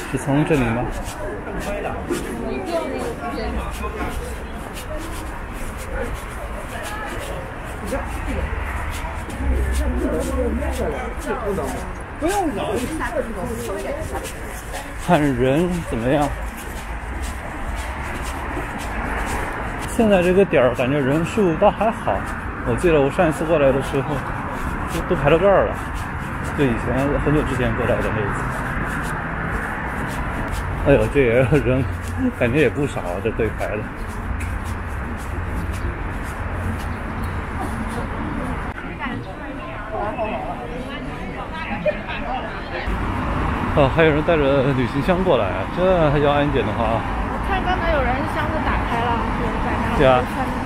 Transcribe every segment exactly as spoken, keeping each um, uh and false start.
是从这里吗？ 不用人， 看人怎么样？现在这个点儿感觉人数倒还好。我记得我上一次过来的时候，都都排到这儿了。就以前很久之前过来的那一次。哎呦，这也人感觉也不少，这队排的。哦，还有人带着旅行箱过来，这要安检的话。 我看刚才有人箱子打开了，有人在那。 对啊。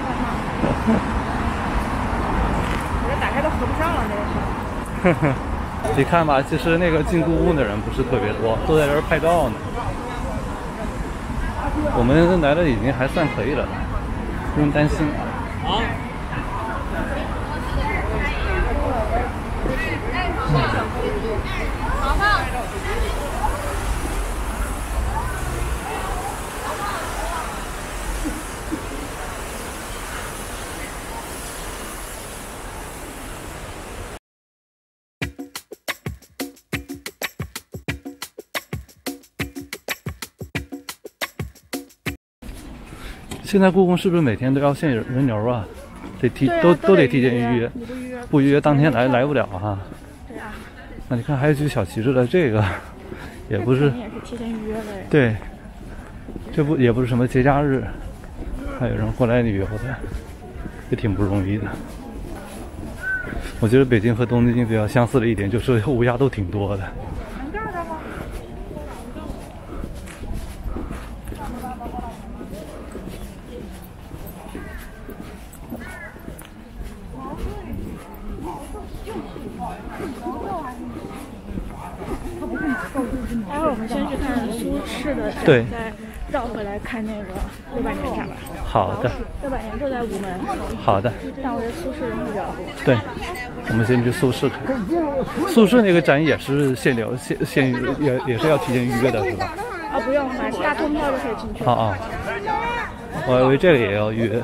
我这打开都合不上了，这个是。 你看吧，其实那个进故宫的人不是特别多，都在这儿拍照呢。我们来的已经还算可以了，不用担心。啊。 好棒。 现在故宫是不是每天都要限人流啊？得提、 啊、 都都得提前预约，你不预约不预约当天来来不了哈。 对啊。 那你看还有举小旗帜的这个，也不是。 也是提前预约的。 对，这不也不是什么节假日，还有人过来旅游的，也挺不容易的。我觉得北京和东京比较相似的一点就是乌鸦都挺多的。 待会儿我们先去看苏轼的展， 对， 再绕回来看那个六百年展吧。 好的。 六百年就在午门。 好的。 但我觉得苏轼人比较多。 对，我们先去苏轼看。苏轼那个展也是限流限限也也是要提前预约的，是吧？ 啊，不用，买大通票就可以进去。 啊啊！我以为这个也要预约。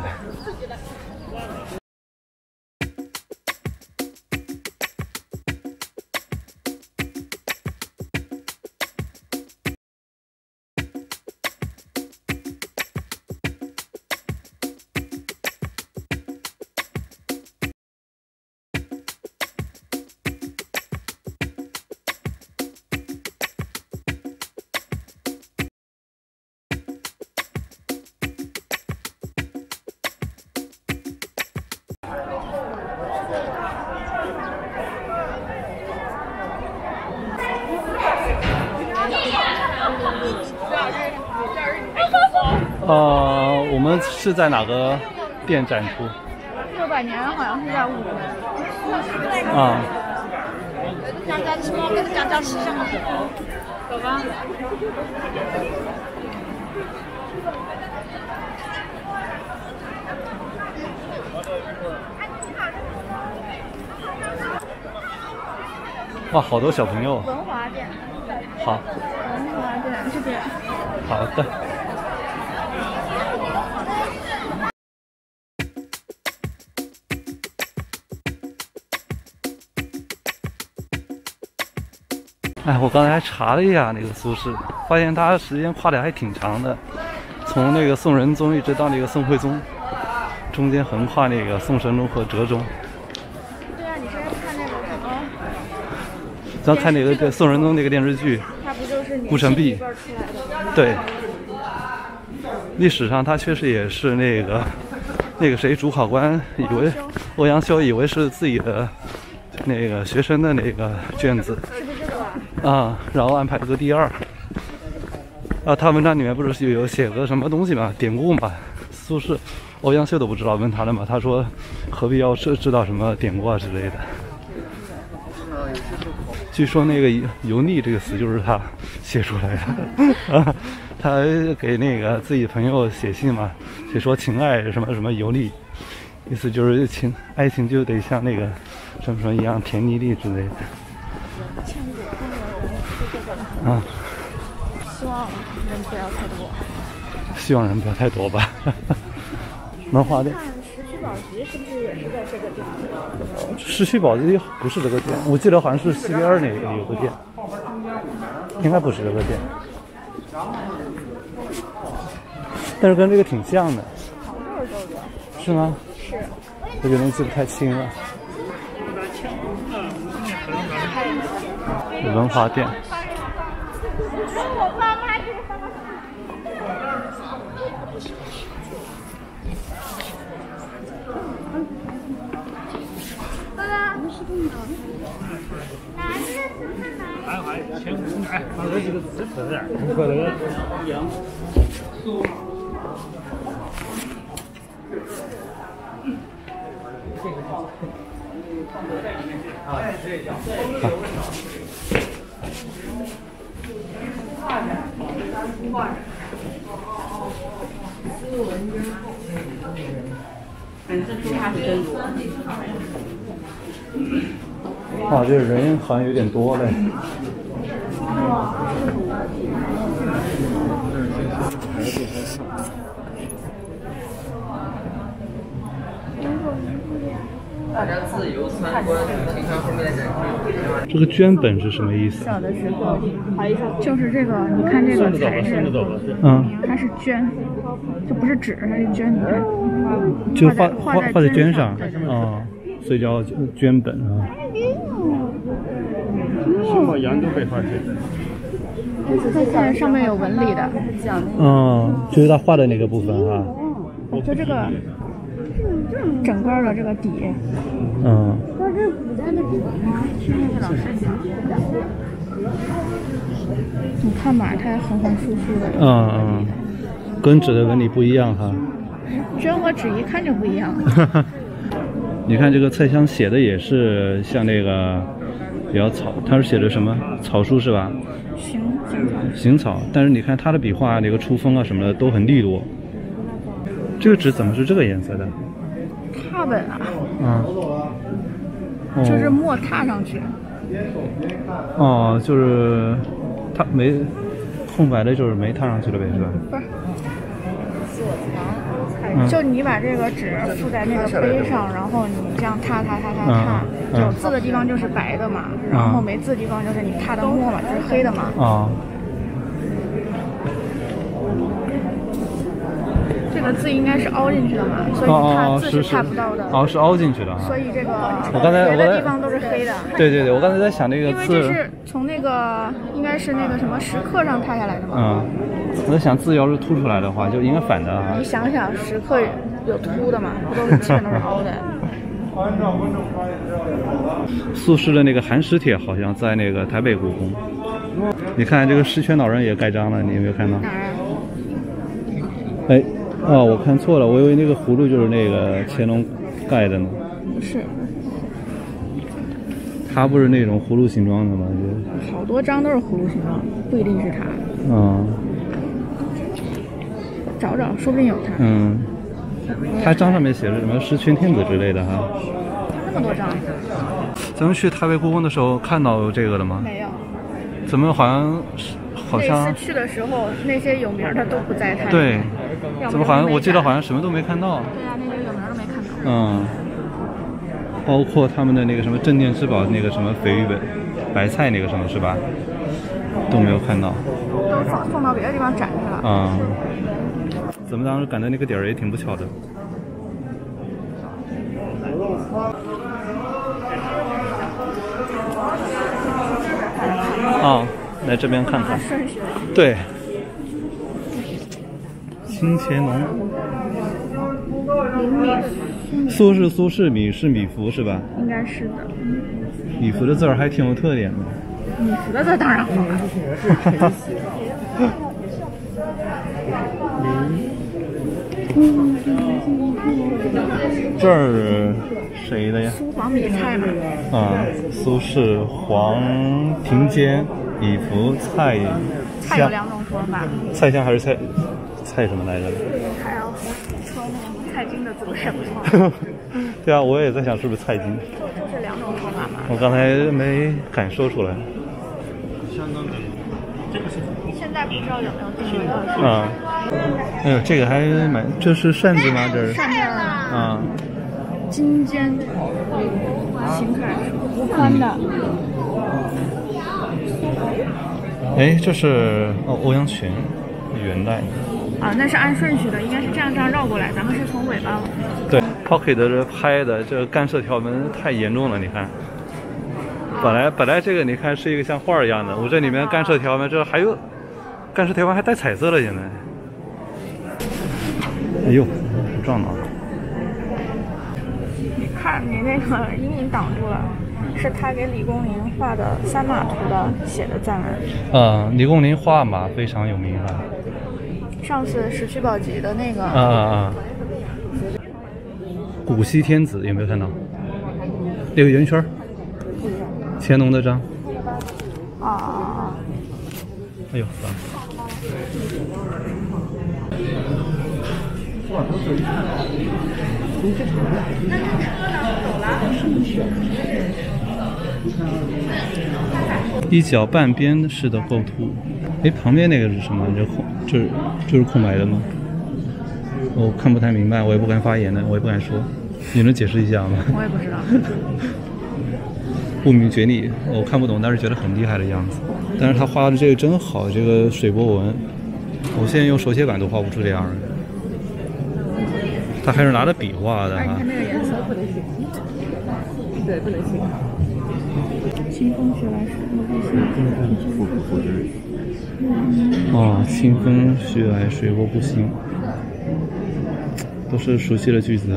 呃，我们是在哪个店展出？ 六百年好像是在午门。 啊。 讲讲吃吗？跟讲讲吃什么？走吧。 哇，好多小朋友。 文华店。 好。 文华店这边。 好的。哎，我刚才查了一下那个苏轼，发现他时间跨的还挺长的，从那个宋仁宗一直到那个宋徽宗，中间横跨那个宋神宗和哲宗。 对啊，你是看那个什么？ 咱看那个对宋仁宗那个电视剧， 他不就是顾城璧出来的？ 对，历史上他确实也是那个那个谁主考官以为欧阳修以为是自己的那个学生的那个卷子。 是不是这个吧？ 啊，然后安排了个第二。啊，他文章里面不是有写个什么东西嘛，典故嘛，苏轼、欧阳修都不知道，问他了嘛，他说何必要知知道什么典故啊之类的。据说那个油腻这个词就是他写出来的，啊，他给那个自己朋友写信嘛，写说情爱什么什么油腻，意思就是情爱情就得像那个什么什么一样甜腻腻之类的。啊， 希望人不要太多。 希望人不要太多吧。文化店。 看石渠宝笈是不是也是在这个地方？ 石渠宝笈不是这个店，我记得好像是西边那个有个店，应该不是这个店，但是跟这个挺像的。 长豆豆的。 是吗？ 是。 我有点记不太清了。文华店。 我爸妈给我。 哎哎，前哎，放这几个字字儿，和那个一样。 哇，这人好像有点多嘞。 大家自由参观，请看后面的展示。 这个绢本是什么意思？ 小的石头，就是这个，你看这个材质， 嗯， 它是绢，就不是纸，它是绢，你看， 就画画画画在绢上上，啊，所以叫绢本啊。 什么羊都被画成。 这上面有纹理的， 嗯，就是他画的那个部分哈。 就这个整个的这个底。 嗯。 你看嘛，它横横竖竖的。 嗯嗯，跟纸的纹理不一样哈。 绢和纸一看就不一样。 你看这个蔡襄写的也是像那个比较草，他是写的什么草书是吧？ 行行草，但是你看他的笔画那个出锋啊什么的都很利落。这个纸怎么是这个颜色的？ 拓本啊。 嗯。哦、 就是墨踏上去。 哦，就是它没空白的，就是没踏上去了呗，是吧？ 不是。嗯、就你把这个纸附在那个杯上，然后你这样踏踏踏踏踏，嗯、有字的地方就是白的嘛，嗯、然后没字的地方就是你踏的墨嘛，就是黑的嘛。 啊。 这个字应该是凹进去的嘛，所以踏字是踏不到的。 哦，是凹进去的。 所以这个我刚才别的地方都是黑的。 对对对，我刚才在想这个字， 因为这是从那个应该是那个什么石刻上踏下来的嘛。 嗯，我在想字要是凸出来的话，就应该反的啊。 你想想，石刻有凸的嘛，不都是基本都是凹的。 苏轼的那个《寒食帖》好像在那个台北故宫。你看这个狮泉老人也盖章了，你有没有看到？ 哪儿啊？ 哎。哦，我看错了，我以为那个葫芦就是那个乾隆盖的呢。 不是， 它不是那种葫芦形状的吗？ 就好多张都是葫芦形状，不一定是它。 嗯。 找找，说不定有它。 嗯。它章上面写着什么“十全天子”之类的哈。 那么多张。 咱们去台北故宫的时候看到这个了吗？ 没有。 怎么好像好像？ 那次去的时候，那些有名的都不在台北。 对。怎么好像我记得好像什么都没看到？ 对呀、啊，那些有名都没看到。 嗯，包括他们的那个什么镇店之宝，那个什么鲱鱼本、白菜那个什么是吧？都没有看到。 都放送到别的地方展去了。 嗯，咱们当时赶的那个点儿也挺不巧的。啊，来这边看看。对。清乾隆，苏是苏轼，米是米芾是吧？ 应该是的。 米芾的字儿还挺有特点的。 米芾的字当然好了。 这儿谁的呀？ 苏黄米蔡嘛。 啊，苏轼、黄庭坚、米芾、蔡襄。 蔡有两种说法。 蔡襄还是蔡？蔡什么来着？ 还要说那个蔡京的字也不错。 对啊，我也在想是不是蔡京。 就是两种说法嘛。 我刚才没敢说出来。 相当的。 现在不知道有没有这个。 啊，哎呦，这个还蛮，这是扇子吗？这是上面啊， 金尖形楷无宽的。 哎，这是哦欧阳询，元代的。 啊，那是按顺序的，应该是这样这样绕过来，咱们是从尾巴。 对 ，Pocket 这拍的这个干涉条纹太严重了，你看。本来本来这个你看是一个像画一样的，我这里面干涉条纹，这还有干涉条纹还带彩色了，现在。哎呦，撞到了！ 你看你那个阴影挡住了，是他给李公麟画的三马图的写的赞文。 啊，李公麟画马非常有名啊。 上次《石渠宝笈》的那个。 啊啊啊！古稀天子有没有看到？那个圆圈。乾隆的章。 啊！ 哎呦，算了。一角半边式的构图。哎，旁边那个是什么？这空，这就是空白的吗？我看不太明白，我也不敢发言的，我也不敢说。你能解释一下吗？ 我也不知道。 不明觉厉，我看不懂，但是觉得很厉害的样子。但是他画的这个真好，这个水波纹，我现在用手写板都画不出这样的。他还是拿着笔画的啊！你看那个颜色不能写，对，不能写。清风徐来水波不兴。 哦，清风徐来水波不兴，都是熟悉的句子啊。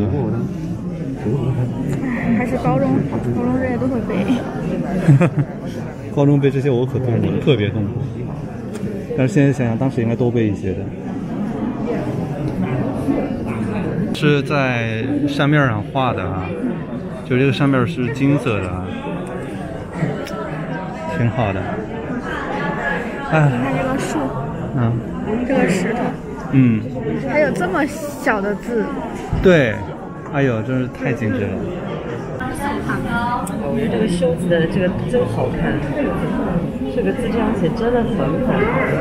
还是高中，高中这些都会背。 高中背这些我可痛苦了，特别痛苦。但是现在想想，当时应该多背一些的。是在扇面上画的啊，就这个扇面是金色的啊，挺好的。哎， 你看这个树， 嗯， 这个石头， 嗯， 还有这么小的字。 对，哎呦，真是太精致了。 我觉得这个袖子的这个真好看，这个字这样写真的很好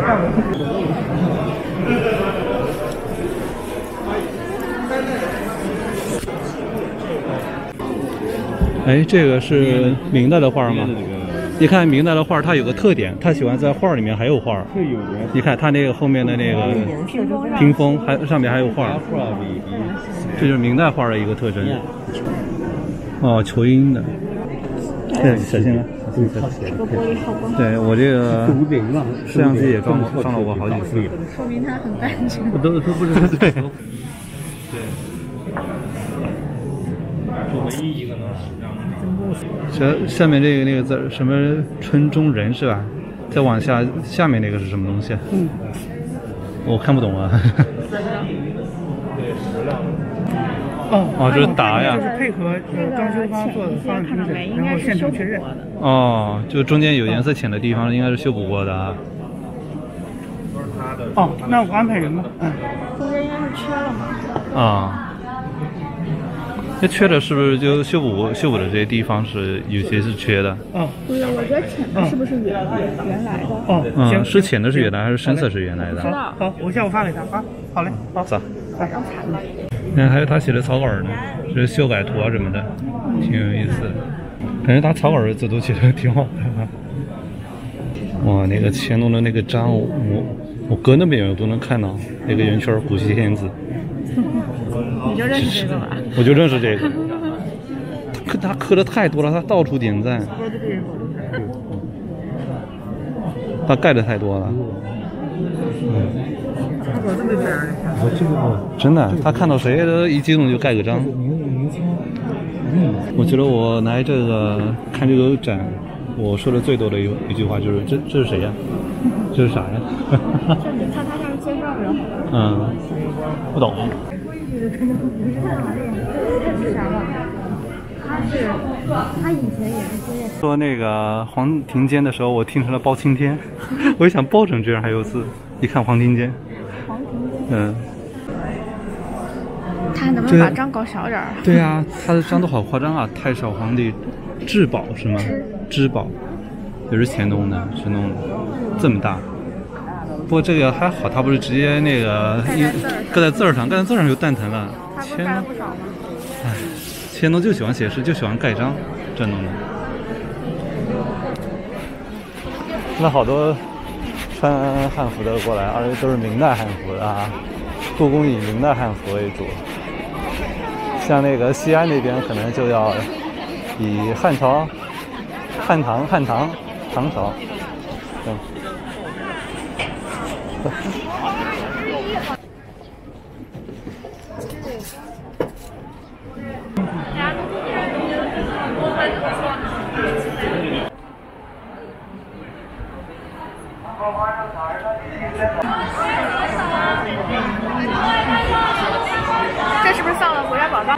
看。哎，这个是明代的画吗？你看明代的画，它有个特点，它喜欢在画里面还有画。你看它那个后面的那个屏风，还上面还有画。这就是明代画的一个特征。哦，球音的。对，小心了，小心小心。 这个玻璃好光。 对我这个摄像机也装过，装了过好几次。 说明它很干净。 我都都不知道。对。对。唯一一个呢。这下面这个那个字什么春中人是吧？再往下下面那个是什么东西？嗯，我看不懂啊。 哦哦，这是答呀。 就是配合装修方做的方案评审，然后现场确认。 哦，就中间有颜色浅的地方应该是修补过的啊。 哦，那我安排人吧。嗯。 中间应该是缺了嘛？ 啊。这缺的是不是就修补修补的这些地方是有些是缺的？ 哦， 不是，我觉得浅的是不是原原来的？ 哦， 嗯，是浅的是原来还是深色是原来的？ 知道。 好，我下午发给他啊。好嘞，好。 走。 晚上查吧。 你看还有他写的草稿呢，这是修改图啊什么的，挺有意思的。感觉他草稿字都写的挺好的。哇，那个乾隆的那个章，我我隔那么远我都能看到那个圆圈古稀天子。 你就认识这个吧？ 我就认识这个。他他刻的太多了，他到处点赞。他盖的太多了。嗯。真的，他看到谁都一激动就盖个章。我觉得我来这个看这个展，我说的最多的一一句话就是这这是谁呀？这是啥呀？ 就你看他上介绍就好了。 嗯，不懂。 是啥了？他是他以前也是接说那个黄庭坚的时候，我听成了包青天，我就想包成这样还有字。一看黄庭坚。 黄庭坚。 嗯。 他还能不能把章搞小点儿？ 对啊，他的章都好夸张啊！太少皇帝至宝是吗？至宝，也是乾隆的，是弄的这么大。 不过这个还好，它不是直接那个一搁在字儿上，搁在字儿上就蛋疼了。 他不是天呐， 盖了不少吗？ 哎，千东就喜欢写诗，就喜欢盖章，这弄的。那好多穿汉服的过来，而且都是明代汉服的啊。故宫以明代汉服为主，像那个西安那边可能就要以汉朝、汉唐、汉唐、唐朝，嗯。 这是不是放了国家宝藏？